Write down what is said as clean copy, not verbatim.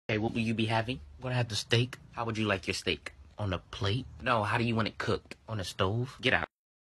Okay, what will you be having? I'm gonna have the steak. How would you like your steak? On a plate? No, how do you want it cooked? On a stove? Get out.